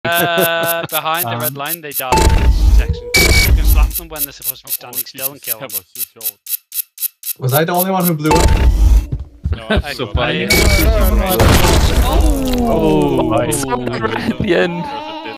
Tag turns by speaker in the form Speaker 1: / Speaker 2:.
Speaker 1: Behind the red line, they die in this section. You can slap them when they're supposed to be standing still and kill them.
Speaker 2: Was I the only one who blew up?
Speaker 3: No, I'm
Speaker 4: So
Speaker 3: so
Speaker 4: funny.
Speaker 3: funny.
Speaker 4: Oh, right at the end.